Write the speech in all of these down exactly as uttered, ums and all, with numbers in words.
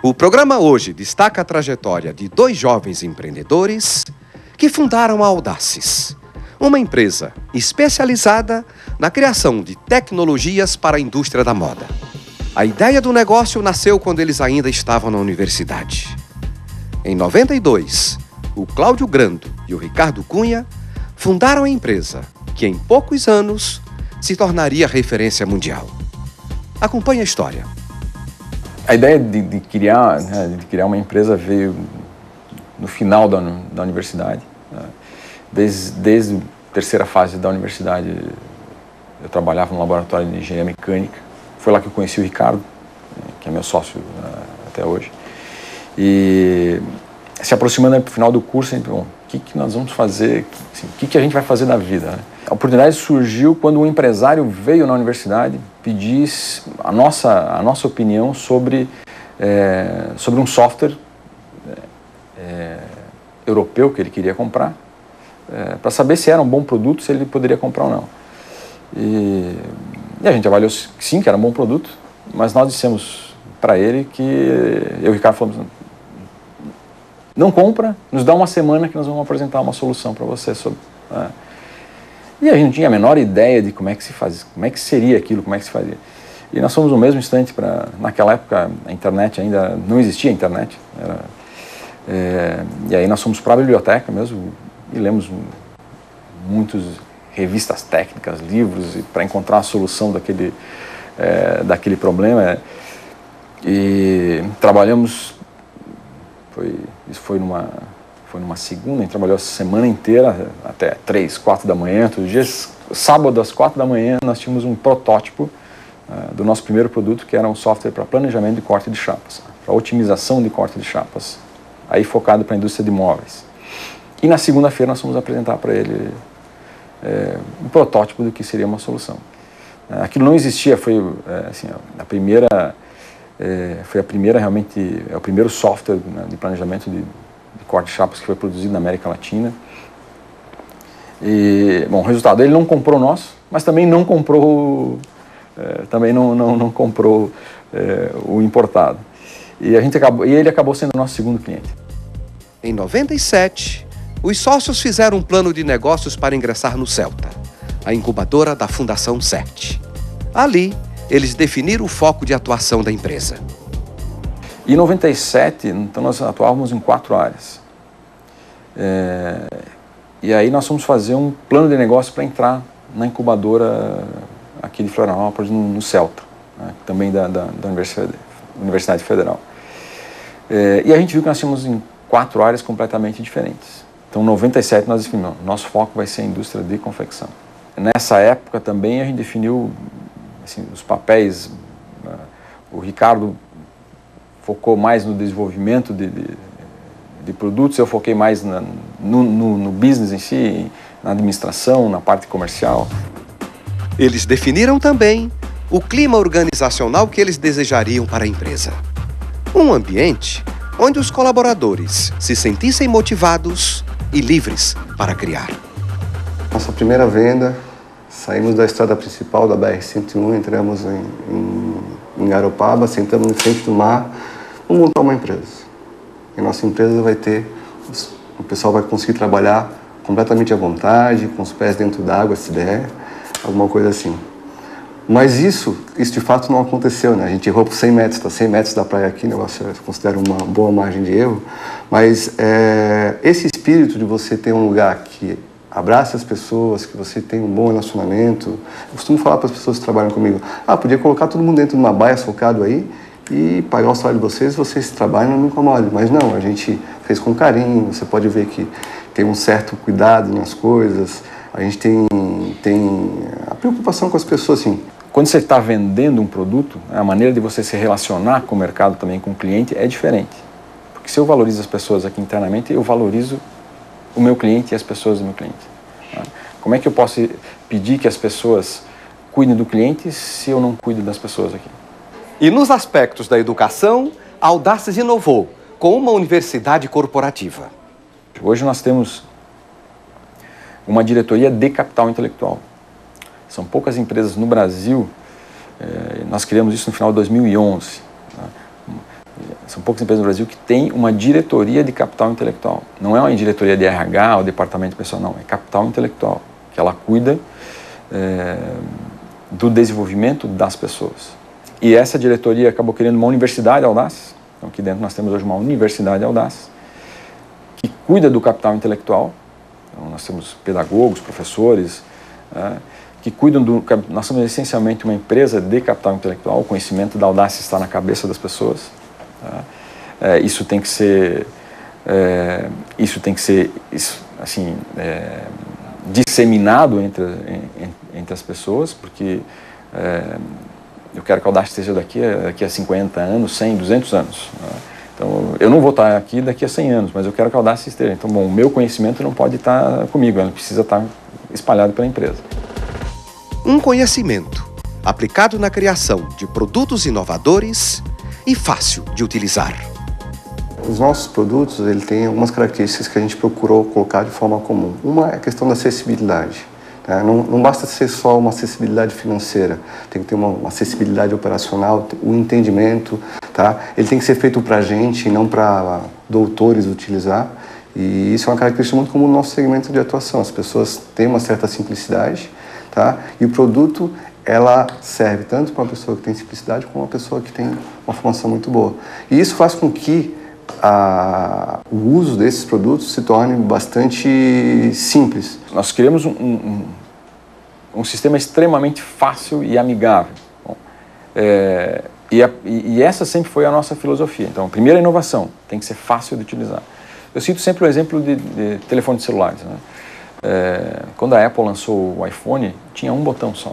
O programa hoje destaca a trajetória de dois jovens empreendedores que fundaram a Audaces, uma empresa especializada na criação de tecnologias para a indústria da moda. A ideia do negócio nasceu quando eles ainda estavam na universidade. Em noventa e dois, o Cláudio Grando e o Ricardo Cunha fundaram a empresa, que em poucos anos se tornaria referência mundial. Acompanhe a história. A ideia de, de, criar, né, de criar uma empresa veio no final da, da universidade. Né? Desde, desde a terceira fase da universidade, eu trabalhava no laboratório de engenharia mecânica. Foi lá que eu conheci o Ricardo, que é meu sócio uh, até hoje. E se aproximando do final do curso, a gente, bom, o que, que nós vamos fazer, assim, o que, que a gente vai fazer da vida, né? A oportunidade surgiu quando um empresário veio na universidade pedir a nossa, a nossa opinião sobre, é, sobre um software é, europeu que ele queria comprar, é, para saber se era um bom produto, se ele poderia comprar ou não. E, e a gente avaliou que sim, que era um bom produto, mas nós dissemos para ele que, eu e o Ricardo falamos, não compra, nos dá uma semana que nós vamos apresentar uma solução para você sobre... É. E a gente não tinha a menor ideia de como é que se fazia, como é que seria aquilo, como é que se fazia. E nós fomos no mesmo instante para, naquela época a internet ainda não existia a internet. Era, é, e aí nós fomos para a biblioteca mesmo e lemos muitas revistas técnicas, livros para encontrar a solução daquele, é, daquele problema. E trabalhamos, foi, isso foi numa... Foi numa segunda, a gente trabalhou a semana inteira, até três, quatro da manhã, todos os dias. Sábado, às quatro da manhã, nós tínhamos um protótipo uh, do nosso primeiro produto, que era um software para planejamento de corte de chapas, para otimização de corte de chapas, aí focado para a indústria de móveis. E na segunda-feira nós fomos apresentar para ele é, um protótipo do que seria uma solução. Uh, aquilo não existia, foi é, assim, a primeira, é, foi a primeira realmente, é o primeiro software, né, de planejamento de de corte de chapas que foi produzido na América Latina. E, bom, o resultado, ele não comprou nós, mas também não comprou, é, também não, não, não comprou é, o importado. E, a gente acabou, e ele acabou sendo o nosso segundo cliente. Em noventa e sete, os sócios fizeram um plano de negócios para ingressar no Celta, a incubadora da Fundação CERT. Ali, eles definiram o foco de atuação da empresa. Em noventa e sete, então nós atuávamos em quatro áreas. É, e aí nós fomos fazer um plano de negócio para entrar na incubadora aqui de Florianópolis, no, no Celta, né, também da, da, da Universidade, Universidade Federal. É, e a gente viu que nós tínhamos em quatro áreas completamente diferentes. Então, em noventa e sete, nós definimos, nosso foco vai ser a indústria de confecção. Nessa época também a gente definiu assim, os papéis. O Ricardo focou mais no desenvolvimento de, de, de produtos, eu foquei mais na, no, no, no business em si, na administração, na parte comercial. Eles definiram também o clima organizacional que eles desejariam para a empresa. Um ambiente onde os colaboradores se sentissem motivados e livres para criar. Nossa primeira venda, saímos da estrada principal da B R cento e um, entramos em, em, em Garopaba, sentamos em frente do mar. Vamos montar uma empresa. E a nossa empresa vai ter, o pessoal vai conseguir trabalhar completamente à vontade, com os pés dentro d'água, se der, alguma coisa assim. Mas isso, isso de fato não aconteceu, né? A gente errou por cem metros, tá? cem metros da praia aqui, o negócio eu considero uma boa margem de erro. Mas é, esse espírito de você ter um lugar que abraça as pessoas, que você tem um bom relacionamento. Eu costumo falar para as pessoas que trabalham comigo, ah, podia colocar todo mundo dentro de uma baia socado aí, e pagar o salário de vocês, vocês trabalham e não incomodam. Mas não, a gente fez com carinho, você pode ver que tem um certo cuidado nas coisas, a gente tem, tem a preocupação com as pessoas, assim. Quando você está vendendo um produto, a maneira de você se relacionar com o mercado também, com o cliente, é diferente. Porque se eu valorizo as pessoas aqui internamente, eu valorizo o meu cliente e as pessoas do meu cliente. Como é que eu posso pedir que as pessoas cuidem do cliente se eu não cuido das pessoas aqui? E nos aspectos da educação, a Audaces inovou com uma universidade corporativa. Hoje nós temos uma diretoria de capital intelectual. São poucas empresas no Brasil, eh, nós criamos isso no final de dois mil e onze. Né? são poucas empresas no Brasil que têm uma diretoria de capital intelectual. Não é uma diretoria de R H ou departamento de pessoal, não, é capital intelectual, que ela cuida é, do desenvolvimento das pessoas. E essa diretoria acabou criando uma universidade Audaces. Então, aqui dentro nós temos hoje uma universidade Audaces, que cuida do capital intelectual. Então, nós temos pedagogos, professores, é, que cuidam do... Nós somos essencialmente uma empresa de capital intelectual, o conhecimento da Audaces está na cabeça das pessoas. Tá? É, isso tem que ser... É, isso tem que ser, isso, assim, é, disseminado entre, entre as pessoas, porque é, eu quero que a Audaces esteja daqui, daqui a cinquenta anos, cem, duzentos anos. Né? Então, eu não vou estar aqui daqui a cem anos, mas eu quero que a Audaces esteja. Então, bom, o meu conhecimento não pode estar comigo, ele precisa estar espalhado pela empresa. Um conhecimento aplicado na criação de produtos inovadores e fácil de utilizar. Os nossos produtos, ele tem algumas características que a gente procurou colocar de forma comum. Uma é a questão da acessibilidade. Tá? Não, não basta ser só uma acessibilidade financeira, tem que ter uma, uma acessibilidade operacional, o entendimento. Tá? Ele tem que ser feito para a gente e não para doutores utilizar. E isso é uma característica muito comum no nosso segmento de atuação. As pessoas têm uma certa simplicidade, tá? E o produto, ela serve tanto para uma pessoa que tem simplicidade como uma pessoa que tem uma formação muito boa. E isso faz com que a, o uso desses produtos se torne bastante simples. Nós criamos um, um, um sistema extremamente fácil e amigável. Bom, é, e, a, e essa sempre foi a nossa filosofia. Então, a primeira inovação tem que ser fácil de utilizar. Eu cito sempre o exemplo de, de telefone de celulares. Né? É, quando a Apple lançou o iPhone, tinha um botão só.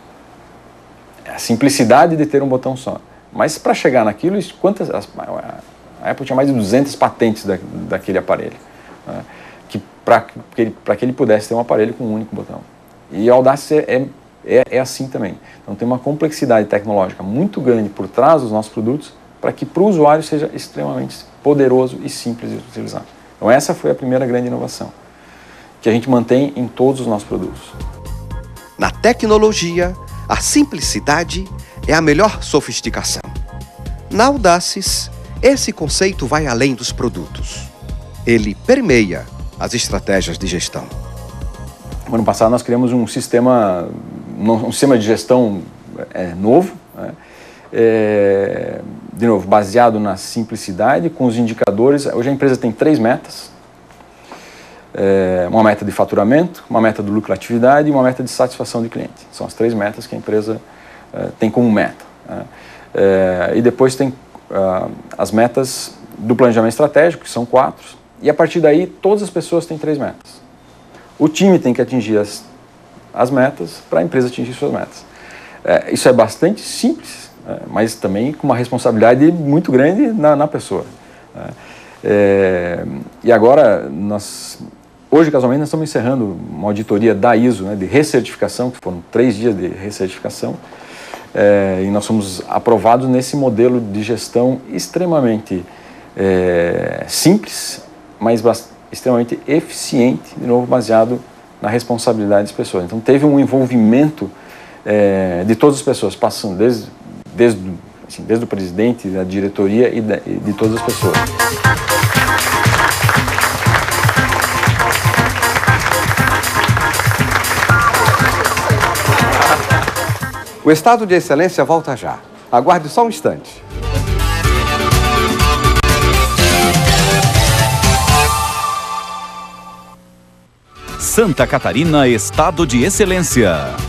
A simplicidade de ter um botão só. Mas para chegar naquilo, quantas, a Apple tinha mais de duzentas patentes da, daquele aparelho. Né? Que para que, ele, que ele pudesse ter um aparelho com um único botão. E a Audaces é, é, é assim também. Então tem uma complexidade tecnológica muito grande por trás dos nossos produtos para que para o usuário seja extremamente poderoso e simples de utilizar. Então essa foi a primeira grande inovação, que a gente mantém em todos os nossos produtos. Na tecnologia, a simplicidade é a melhor sofisticação. Na Audaces, esse conceito vai além dos produtos. Ele permeia as estratégias de gestão. No ano passado nós criamos um sistema, um sistema de gestão é, novo, né? É, de novo, baseado na simplicidade, com os indicadores. Hoje a empresa tem três metas. É, uma meta de faturamento, uma meta de lucratividade e uma meta de satisfação de cliente. São as três metas que a empresa é, tem como meta. Né? É, e depois tem uh, as metas do planejamento estratégico, que são quatro. E a partir daí, todas as pessoas têm três metas. O time tem que atingir as, as metas para a empresa atingir suas metas. É, isso é bastante simples, é, mas também com uma responsabilidade muito grande na, na pessoa. É, é, e agora, nós, hoje casualmente, nós estamos encerrando uma auditoria da I S O, né, de recertificação, que foram três dias de recertificação, é, e nós fomos aprovados nesse modelo de gestão extremamente é, simples, mas bastante extremamente eficiente, de novo baseado na responsabilidade das pessoas. Então teve um envolvimento é, de todas as pessoas, passando desde, desde, assim, desde o presidente, da diretoria e de, de todas as pessoas. O Estado de Excelência volta já. Aguarde só um instante. Santa Catarina, Estado de Excelência.